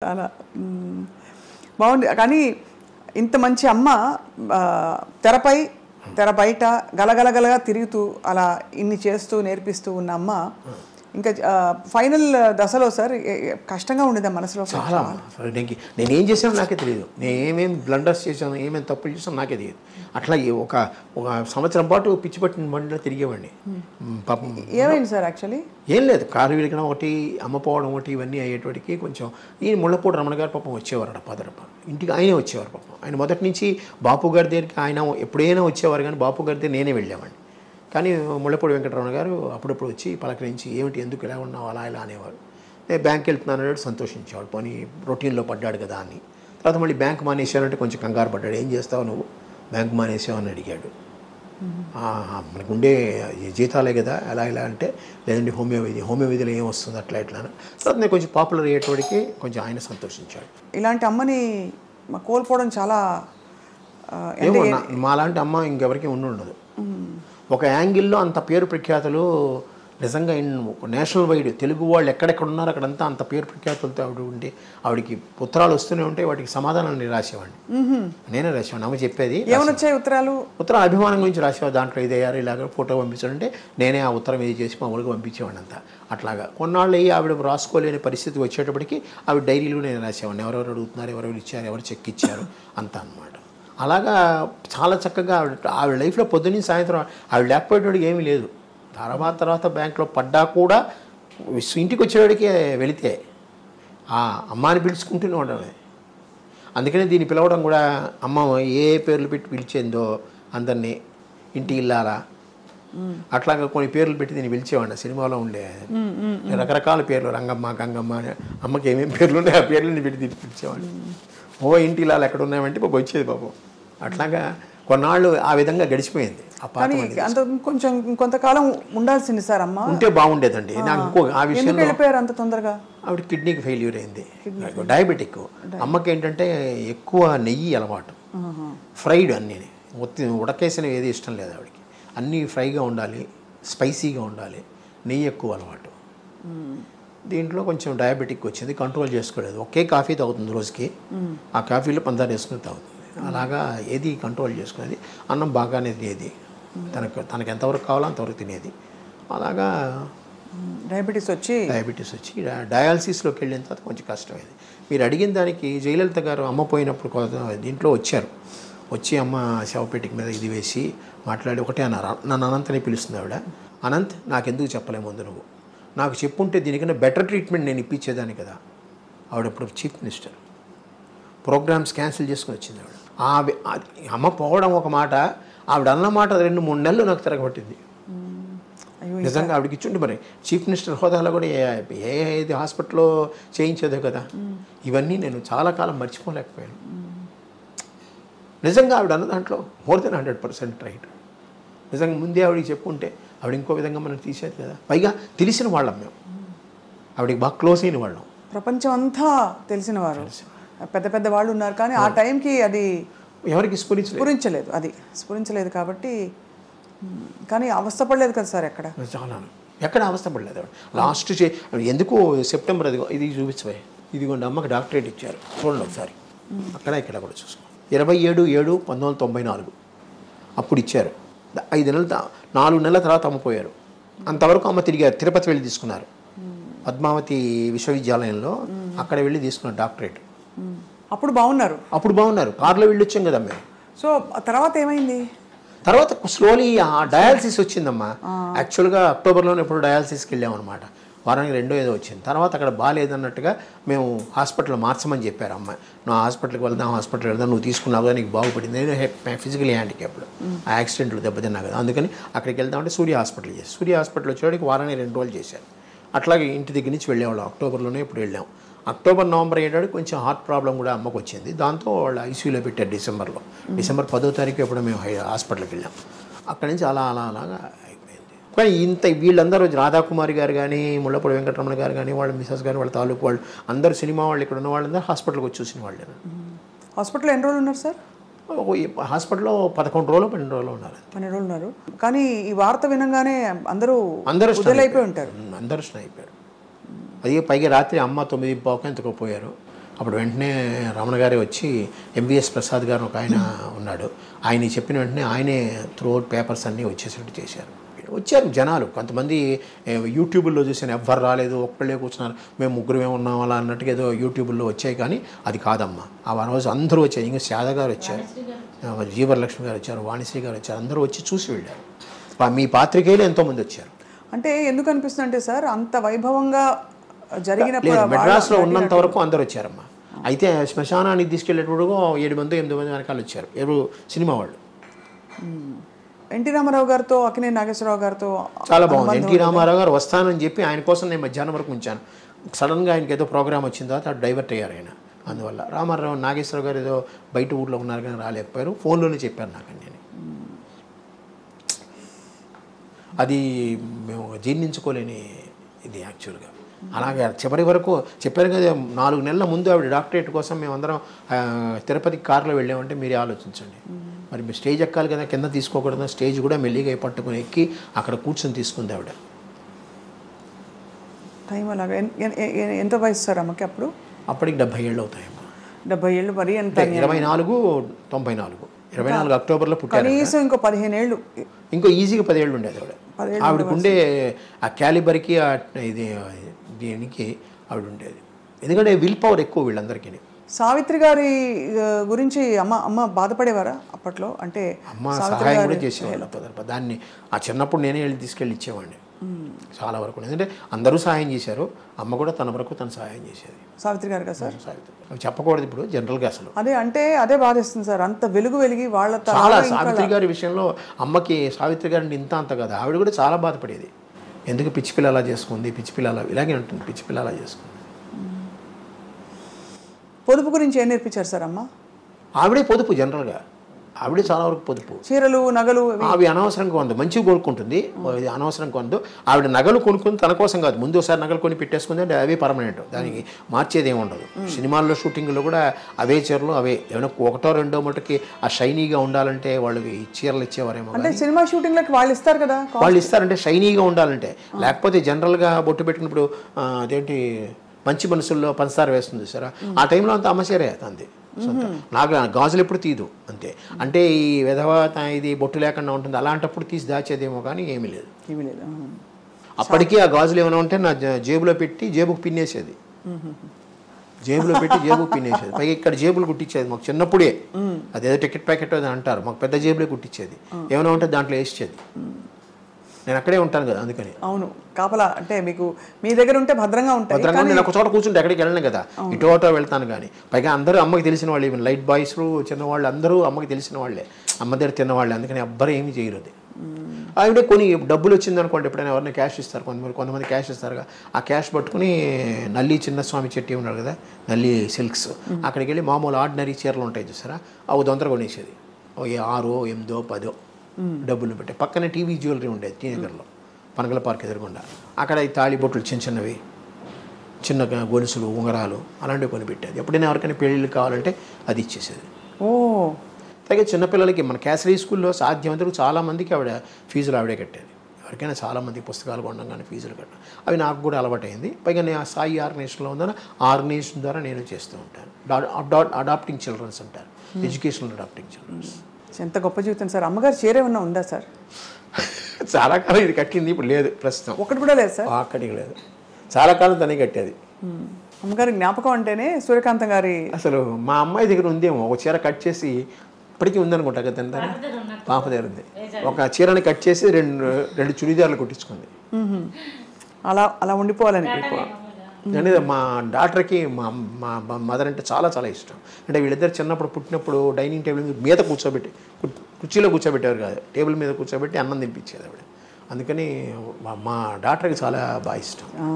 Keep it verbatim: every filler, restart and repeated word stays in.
చాలా బాగుంది. కానీ ఇంత మంచి అమ్మ తెరపై తెర బయట గలగలగలగా తిరుగుతూ అలా ఇన్ని చేస్తూ నేర్పిస్తూ ఉన్న అమ్మ ఇంకా ఫైనల్ దశలో సార్ కష్టంగా ఉండేది మనసులో. చాలా నేను ఏం చేసాను నాకే తెలియదు, నేను ఏమేమి బ్లండర్స్ చేశాను, ఏమేమి తప్పులు చేసాను నాకే తెలియదు. అట్లా ఒక ఒక సంవత్సరం పాటు పిచ్చి పట్టిన బండిలో తిరిగేవాడిని. పాపం ఏమైంది సార్? యాక్చువల్లీ ఏం లేదు, కారు విరిగడం ఒకటి, అమ్మపోవడం ఒకటి, ఇవన్నీ అయ్యేటికి కొంచెం ఈ ముళ్ళపూడి రమణ గారు పాపం వచ్చేవారు పదరప ఇంటికి, ఆయనే వచ్చేవారు పాపం. ఆయన మొదటి నుంచి బాపు గారి దగ్గరికి ఆయన ఎప్పుడైనా వచ్చేవారు, కానీ బాపు గారి దగ్గర నేనే వెళ్ళేవాడిని. కానీ ముళ్ళపూడి వెంకటరమణ గారు అప్పుడప్పుడు వచ్చి పలకరించి ఏమిటి ఎందుకు ఇలా ఉన్నావు అలా ఇలా అనేవారు. నేను బ్యాంక్ వెళ్తున్నాను అన్నాడు, సంతోషించేవాడు, పోనీ రొటీన్లో పడ్డాడు కదా అని. తర్వాత మళ్ళీ బ్యాంక్ మానేసానంటే కొంచెం కంగారు పడ్డాడు, ఏం చేస్తావు నువ్వు బ్యాంక్ మానేసావు అని అడిగాడు. మనకు ఉండే జీతాలే కదా ఎలా ఇలా అంటే, లేదండి హోమియో వైద్య హోమియో వైద్యలో ఏం వస్తుంది అట్లా ఇట్లా. తర్వాత నేను కొంచెం పాపులర్ అయ్యేటోడికి కొంచెం ఆయన సంతోషించాడు. ఇలాంటి అమ్మని కోల్పోవడం చాలా ఏమో మాలాంటి అమ్మ ఇంకెవరికి ఉండి ఉండదు. ఒక యాంగిల్లో అంత పేరు ప్రఖ్యాతులు నిజంగా నేషనల్ వైడ్ తెలుగు వాళ్ళు ఎక్కడెక్కడ ఉన్నారో అక్కడంతా అంత పేరు ప్రఖ్యాతులతో ఆవిడ ఉంటే ఆవిడకి ఉత్తరాలు వస్తూనే ఉంటే వాటికి సమాధానాలు నేను రాసేవాడిని, నేనే రాసేవాడిని. అమ్మ చెప్పేది ఏమొచ్చాయి ఉత్తరాలు, ఉత్తరం అభిమానం గురించి రాసేవాడు. దాంట్లో ఇదయ్యారు ఇలాగ ఫోటో పంపించాడంటే నేనే ఆ ఉత్తరం ఇది చేసి మామూలుగా పంపించేవాడిని అంతా. అట్లాగా కొన్నాళ్ళు అయ్యి ఆవిడ రాసుకోలేని పరిస్థితి వచ్చేటప్పటికి ఆవిడ డైరీలో నేను రాసేవాడిని, ఎవరెవరు అడుగుతున్నారు, ఎవరెవరు ఇచ్చారు, ఎవరు చెక్ ఇచ్చారు అంతా అనమాట. అలాగా చాలా చక్కగా ఆవిడ ఆవిడ లైఫ్లో పొద్దున్న సాయంత్రం ఆవిడ లేకపోయేటోడికి ఏమీ లేదు. తర్వాత తర్వాత బ్యాంక్లో పడ్డా కూడా ఇంటికి వచ్చేవాడికి వెళితే ఆ అమ్మాని పిలుచుకుంటూనే ఉండడమే. అందుకనే దీన్ని పిలవడం కూడా అమ్మ ఏ పేర్లు పెట్టి పిలిచేందో అందరినీ ఇంటి ఇల్లాలా అట్లాగా కొన్ని పేర్లు పెట్టి దీన్ని పిలిచేవాడిని. సినిమాలో ఉండే రకరకాల పేర్లు, రంగమ్మ గంగమ్మ, అమ్మకి ఏమేమి పేర్లు ఉన్నాయో ఆ పేర్లని పెట్టి దీన్ని పిలిచేవాడిని. ఓ ఇంటి ఇల్లాలు ఎక్కడ ఉన్నాయంటే పాపం వచ్చేది పాపం. అట్లాగా కొన్నాళ్ళు ఆ విధంగా గడిచిపోయింది. అంత కొంచెం కొంతకాలం ఉండాల్సింది సార్ అమ్మ, ఉంటే బాగుండేదండి. నాకు ఇంకో ఆ విషయంలో వెళ్ళిపోయారు అంత తొందరగా. ఆవిడ కిడ్నీకి ఫెయిల్యూర్ అయింది, డయాబెటిక్. అమ్మకి ఏంటంటే ఎక్కువ నెయ్యి అలవాటు, ఫ్రైడ్ అన్నీ ఉడకేసినవి ఏది ఇష్టం లేదు ఆవిడకి, అన్నీ ఫ్రైగా ఉండాలి, స్పైసీగా ఉండాలి, నెయ్యి ఎక్కువ అలవాటు. దీంట్లో కొంచెం డయాబెటిక్ వచ్చింది, కంట్రోల్ చేసుకోలేదు. ఒకే కాఫీ తాగుతుంది రోజుకి, ఆ కాఫీలో పందారు వేసుకుని తాగుతుంది. అలాగా ఏది కంట్రోల్ చేసుకునేది, అన్నం బాగానే తినేది, తనకు తనకు ఎంతవరకు కావాలో అంతవరకు తినేది. అలాగా డయాబెటీస్ వచ్చి డయాబెటీస్ వచ్చి డయాలసిస్లోకి వెళ్ళిన తర్వాత కొంచెం కష్టమైంది. మీరు అడిగిన దానికి జయలలిత గారు అమ్మ పోయినప్పుడు దీంట్లో వచ్చారు, వచ్చి అమ్మ శవపేటిక మీద ఇది వేసి మాట్లాడి ఒకటే అన్నారు, నన్ను అనంతని పిలుస్తుంది ఆవిడ. అనంత్ నాకెందుకు చెప్పలే ముందు నువ్వు, నాకు చెప్పుంటే దీనికన్నా బెటర్ ట్రీట్మెంట్ నేను ఇప్పించేదాన్ని కదా. ఆవిడప్పుడు చీఫ్ మినిస్టర్, ప్రోగ్రామ్స్ క్యాన్సిల్ చేసుకుని వచ్చింది ఆవిడ. ఆ అమ్మ పోవడం ఒక మాట, ఆవిడ అన్న మాట రెండు మూడు నెలలు నాకు తిరగబట్టింది నిజంగా. ఆవిడకి ఇచ్చుండి మరి చీఫ్ మినిస్టర్ హోదాలో కూడా ఏ ఏది హాస్పిటల్లో చేయించేదో కదా. ఇవన్నీ నేను చాలా కాలం మర్చిపోలేకపోయాను. నిజంగా ఆవిడ అన్న దాంట్లో more than hundred percent right. నిజంగా ముందే ఆవిడకి చెప్పుకుంటే ఆవిడ ఇంకో విధంగా మనం తీసేది కదా. పైగా తెలిసిన వాళ్ళం మేము, ఆవిడకి బాగా క్లోజ్ అయిన వాళ్ళం, ప్రపంచం అంతా తెలిసిన వారు, పెద్ద పెద్ద వాళ్ళు ఉన్నారు. కానీ ఆ టైంకి అది ఎవరికి స్ఫురించలేదు స్ఫురించలేదు అది స్ఫురించలేదు కాబట్టి. కానీ అవస్థపడలేదు కదా సార్ ఎక్కడ, చాలా ఎక్కడ అవస్థపడలేదు ఆవిడ. లాస్ట్ చే ఎందుకు సెప్టెంబర్ అది ఇది చూపించబోయే, ఇదిగోండి అమ్మకి డాక్టరేట్ ఇచ్చారు చూడండి ఒకసారి, అక్కడ ఇక్కడ కూడా చూసుకో. ఇరవై ఏడు ఏడు పంతొమ్మిది వందల తొంభై నాలుగు అప్పుడు ఇచ్చారు. ఐదు నెలల నాలుగు నెలల తర్వాత అమ్మపోయారు. అంతవరకు అమ్మ తిరిగారు, తిరుపతి వెళ్ళి తీసుకున్నారు, పద్మావతి విశ్వవిద్యాలయంలో అక్కడ వెళ్ళి తీసుకున్నారు డాక్టరేట్. అప్పుడు బాగున్నారు అప్పుడు బాగున్నారు కారులో వెళ్ళి వచ్చాం కదా మేము. సో తర్వాత ఏమైంది, తర్వాత స్లోలీ డయాలసిస్ వచ్చిందమ్మా. యాక్చువల్గా అక్టోబర్లోనే ఎప్పుడు డయాలసిస్కి వెళ్ళామన్నమాట, వారానికి రెండో ఏదో వచ్చింది. తర్వాత అక్కడ బాగాలేదన్నట్టుగా మేము హాస్పిటల్లో మార్చమని చెప్పారు అమ్మ. నువ్వు హాస్పిటల్కి వెళ్దాం హాస్పిటల్కి వెళ్దాం నువ్వు తీసుకున్నావు కదా నీకు బాగుపడింది. నేను ఫిజికల్ హ్యాండిక్యాప్డ్, ఆ యాక్సిడెంట్లు దెబ్బతిన్నా కదా, అందుకని అక్కడికి వెళ్దామంటే సూర్య హాస్పిటల్ చేసి సూర్య హాస్పిటల్ వచ్చేవాడికి వారానికి రెండు రోజులు చేశారు. అట్లాగే ఇంటి దగ్గర నుంచి వెళ్ళేవాళ్ళం. అక్టోబర్లోనే ఇప్పుడు వెళ్ళాం. అక్టోబర్ నవంబర్ అయ్యేటాడు కొంచెం హార్ట్ ప్రాబ్లం కూడా అమ్మకు వచ్చింది, దాంతో వాళ్ళు ఐసీయూలో పెట్టారు డిసెంబర్లో. డిసెంబర్ పదో తారీఖు ఎప్పుడు మేము హాస్పిటల్కి వెళ్ళాం. అక్కడి నుంచి అలా అలా అలాగా అయిపోయింది. కానీ ఇంత వీళ్ళందరూ రాధాకుమారి గారు కానీ ముళ్ళపూడి వెంకటరమణ గారు కానీ వాళ్ళ మిసెస్ గారు వాళ్ళ తాలూకు వాళ్ళు అందరూ సినిమా వాళ్ళు ఇక్కడ ఉన్న వాళ్ళందరూ హాస్పిటల్కి వచ్చి చూసిన వాళ్ళే. హాస్పిటల్లో ఎన్ని రోజులు ఉన్నారు సార్? హాస్పిటల్లో పదకొండు రోజులు పన్నెండు రోజులు ఉన్నారు. పన్నెండు రోజులు ఉన్నారు. కానీ ఈ వార్త వినగానే అందరూ అందరూ అయిపోయి ఉంటారు, అందరూ అయిపోయారు. అది పైగా రాత్రి అమ్మ తొమ్మిది పావుకి ఎంతకో పోయారు. అప్పుడు వెంటనే రమణ గారే వచ్చి ఎంవిఎస్ ప్రసాద్ గారు ఒక ఆయన ఉన్నాడు, ఆయన చెప్పిన వెంటనే ఆయనే త్రూ అవుట్ పేపర్స్ అన్నీ వచ్చేసేట్టు చేశారు. వచ్చారు జనాలు, కొంతమంది యూట్యూబ్లో చూసాను ఎవ్వరు రాలేదు, ఒక్కళ్ళే కూర్చున్నారు, మేము ముగ్గురమే ఉన్నాం అలా అన్నట్టుగా ఏదో యూట్యూబ్లో వచ్చాయి. కానీ అది కాదమ్మా, ఆ రోజు అందరూ వచ్చారు. ఇంకా శారద గారు వచ్చారు, జీవరలక్ష్మి గారు వచ్చారు, వాణిశ్రీ గారు వచ్చారు, అందరూ వచ్చి చూసి వెళ్ళారు. మీ పాత్రికేయులు ఎంతోమంది వచ్చారు. అంటే ఎందుకు అనిపిస్తుంది అంటే సార్, అంత వైభవంగా జరిగిన మెడ్రాస్లో ఉన్నంత వరకు అందరూ వచ్చారమ్మా. అయితే శ్మశానానికి తీసుకెళ్ళేటప్పుడు ఏడు మంది ఎనిమిది మంది వెనకాల వచ్చారు, ఎవరు సినిమా వాళ్ళు. ఎన్టీ రామారావు గారితో అక్కినేని నాగేశ్వరరావు గారితో చాలా బాగుంది. ఎన్టీ రామారావు గారు వస్తానని చెప్పి ఆయన కోసం నేను మధ్యాహ్నం వరకు ఉంచాను. సడన్గా ఆయనకి ఏదో ప్రోగ్రామ్ వచ్చిన తర్వాత డైవర్ట్ అయ్యారు ఆయన. అందువల్ల రామారావు నాగేశ్వరరావు గారు ఏదో బయట ఊళ్ళో ఉన్నారు కానీ రాలేకపోయారు, ఫోన్లోనే చెప్పారు నాకు. నేను అది మేము జీర్ణించుకోలేని ఇది యాక్చువల్గా. అలాగే చివరి వరకు చెప్పారు కదా, నాలుగు నెలల ముందు ఆవిడ డాక్టరేట్ కోసం మేమందరం తిరుపతికి కారులో వెళ్ళామంటే మీరే ఆలోచించండి. మరి మీరు స్టేజ్ ఎక్కాలి కదా, కింద తీసుకోకూడదు, స్టేజ్ కూడా మెల్లిగా పట్టుకుని ఎక్కి అక్కడ కూర్చొని తీసుకుంది ఆవిడ. టైం అలాగా ఎంత వయసు సార్ అమ్మకి అప్పుడు? అప్పటికి డెబ్బై ఏళ్ళు అవుతాయమ్మా. డెబ్బై ఏళ్ళు మరి ఎంత? ఇరవై నాలుగు తొంభై నాలుగు ఇరవై నాలుగు అక్టోబర్లో పుట్టారు. కనీసం ఇంకో పదిహేను ఏళ్ళు, ఇంకో ఈజీగా పదేళ్ళు ఉండేది ఆవిడ. ఆవిడకు ఉండే ఆ క్యాలిబర్కి ఇది దీనికి ఆవిడ ఉండేది. ఎందుకంటే విల్ పవర్ ఎక్కువ వీళ్ళందరికీ. సావిత్రి గారి గురించి అమ్మ అమ్మ బాధపడేవారా అప్పట్లో? అంటే అమ్మ సహాయం కూడా చేసేవాళ్ళు పదర్ప. దాన్ని ఆ చిన్నప్పుడు నేనే వెళ్ళి తీసుకెళ్ళి ఇచ్చేవాడిని చాలా వరకు. ఎందుకంటే అందరూ సహాయం చేశారు, అమ్మ కూడా తన వరకు తను సహాయం చేసేది. సావిత్రి గారు కదా సార్? సావిత్రి అవి చెప్పకూడదు ఇప్పుడు జనరల్గా అసలు. అదే అంటే అదే బాధేస్తుంది సార్, అంత వెలుగు వెలిగి వాళ్ళ చాలా. సావిత్రి గారి విషయంలో అమ్మకి సావిత్రి గారిని ఇంత అంత కదా, ఆవిడ కూడా చాలా బాధపడేది. ఎందుకు పిచ్చి పిల్ల అలా చేసుకుంది, పిచ్చి పిల్ల అలా ఇలాగే ఉంటుంది, పిచ్చి పిల్ల అలా చేసుకుంది. పొదుపు గురించి ఏం నేర్పించారు సార్ అమ్మ? ఆవిడే పొదుపు, జనరల్గా ఆవిడే చాలా వరకు పొదుపు. చీరలు నగలు అవి అనవసరంగా కొందు, మంచిగా కొనుక్కుంటుంది, అనవసరం కొందు. ఆవిడ నగలు కొనుక్కుంది తన కోసం కాదు, ముందు ఒకసారి నగలు కొని పెట్టేసుకుంది అంటే అవే పర్మనెంట్, దానికి మార్చేది ఏమి ఉండదు. సినిమాల్లో షూటింగ్లో కూడా అవే చీరలు అవే, ఏమైనా ఒకటో రెండో మటుకి ఆ షైనీగా ఉండాలంటే వాళ్ళకి చీరలు ఇచ్చేవారేమో. అంటే సినిమా షూటింగ్లకి వాళ్ళు ఇస్తారు కదా, వాళ్ళు ఇస్తారంటే షైనీగా ఉండాలంటే. లేకపోతే జనరల్గా బొట్టు పెట్టినప్పుడు అదేంటి మంచి మనసుల్లో పంచదార వేస్తుంది సరే, ఆ టైంలో అంతా అమ్మసేరే అంతే. నాకు గాజులు ఎప్పుడు తీదు అంతే. అంటే ఈ విధవ ఇది బొట్టు లేకుండా ఉంటుంది, అలాంటప్పుడు తీసి దాచేదేమో కానీ ఏమీ లేదు. ఏమీ లేదు. అప్పటికీ ఆ గాజులు ఏమైనా ఉంటే నా జేబులో పెట్టి జేబుకు పిన్నేసేది, జేబులో పెట్టి జేబుకు పిన్నేసేది. పైగా ఇక్కడ జేబులు కుట్టించేది మాకు చిన్నప్పుడే. అదేదో టికెట్ ప్యాకెట్ అని అంటారు, మాకు పెద్ద జేబులే కుట్టించేది. ఏమైనా ఉంటే దాంట్లో వేసేది. నేను అక్కడే ఉంటాను కదా అందుకని. అవును, కాపలా అంటే మీకు మీ దగ్గర ఉంటే భద్రంగా ఉంటాయి. భద్రంగా నేను ఒక చోట కూర్చుంటే ఎక్కడికి వెళ్ళను కదా, ఇటు అటో వెళ్తాను. కానీ పైగా అందరూ అమ్మకి తెలిసిన వాళ్ళు, ఈవెన్ లైట్ బాయ్స్ చిన్నవాళ్ళు అందరూ అమ్మకి తెలిసిన వాళ్ళే, అమ్మ దగ్గర తిన్నవాళ్ళే. అందుకని ఎవ్వరు ఏమీ చేయరు. ఆవిడే కొన్ని డబ్బులు వచ్చింది అనుకోండి, ఎప్పుడైనా ఎవరైనా క్యాష్ ఇస్తారు, కొంతమంది కొంతమంది క్యాష్ ఇస్తారుగా, ఆ క్యాష్ పట్టుకుని నల్లి చిన్నస్వామి చెట్టి ఉన్నాడు కదా, నల్లి సిల్క్స్, అక్కడికి వెళ్ళి మామూలు ఆర్డినరీ చీరలు ఉంటాయి చూసారా, అవి తొందరగా కొనేసేది. ఓ ఆరో ఎనిమిదో పదో డబ్బులు పెట్టి. పక్కనే టీవీ జ్యువెలరీ ఉండేది టీ నగర్లో, పనగల పార్క్ ఎదురుగుండా. అక్కడ ఈ తాళి బొట్లు చిన్న చిన్నవి, చిన్న గొలుసులు, ఉంగరాలు అలాంటివి కొని పెట్టేది. ఎప్పుడైనా ఎవరికైనా పెళ్ళిళ్ళు కావాలంటే అది ఇచ్చేసేది. ఓ అలాగే చిన్నపిల్లలకి మన క్యాసరీ స్కూల్లో సాధ్యమంతకు చాలామందికి ఆవిడ ఫీజులు ఆవిడే కట్టేది. ఎవరికైనా చాలామంది పుస్తకాలు కొనడం కానీ ఫీజులు కట్టడం అవి నాకు కూడా అలవాటైంది. పైగా నేను ఆ సాయి ఆర్గనైజేషన్లో ఉందని ఆర్గనైజేషన్ ద్వారా నేను చేస్తూ ఉంటాను. అడాప్టింగ్ చిల్డ్రన్స్ అంటారు, ఎడ్యుకేషనల్ అడాప్టింగ్ చిల్డ్రన్స్. ఎంత గొప్ప జీవితం సార్. అమ్మగారు చీర ఏమన్నా ఉందా సార్? చాలా కాలం ఇది కట్టింది, ఇప్పుడు లేదు ప్రస్తుతం. ఒకటి కూడా లేదు సార్? అక్కడికి లేదు, చాలా కాలం తనే కట్టేది. అమ్మగారి జ్ఞాపకం అంటేనే సూర్యకాంతం గారి. అసలు మా అమ్మాయి దగ్గర ఉందేమో ఒక చీర కట్ చేసి, ఇప్పటికీ ఉందనుకుంటా కదా ఎంత, పాప దగ్గర ఉంది. ఒక చీరని కట్ చేసి రెండు రెండు చుడిదార్లు కుట్టించుకుంది. అలా అలా ఉండిపోవాలని. అంటే మా డాక్టర్కి మా మా మదర్ అంటే చాలా చాలా ఇష్టం. అంటే వీళ్ళిద్దరు చిన్నప్పుడు పుట్టినప్పుడు డైనింగ్ టేబుల్ మీద కూర్చోబెట్టి, కుర్చీలో కూర్చోబెట్టేవారు కాదు, టేబుల్ మీద కూర్చోబెట్టి అన్నం తినిపించేది ఆవిడ. అందుకని మా డాక్టర్కి చాలా బాగా ఇష్టం.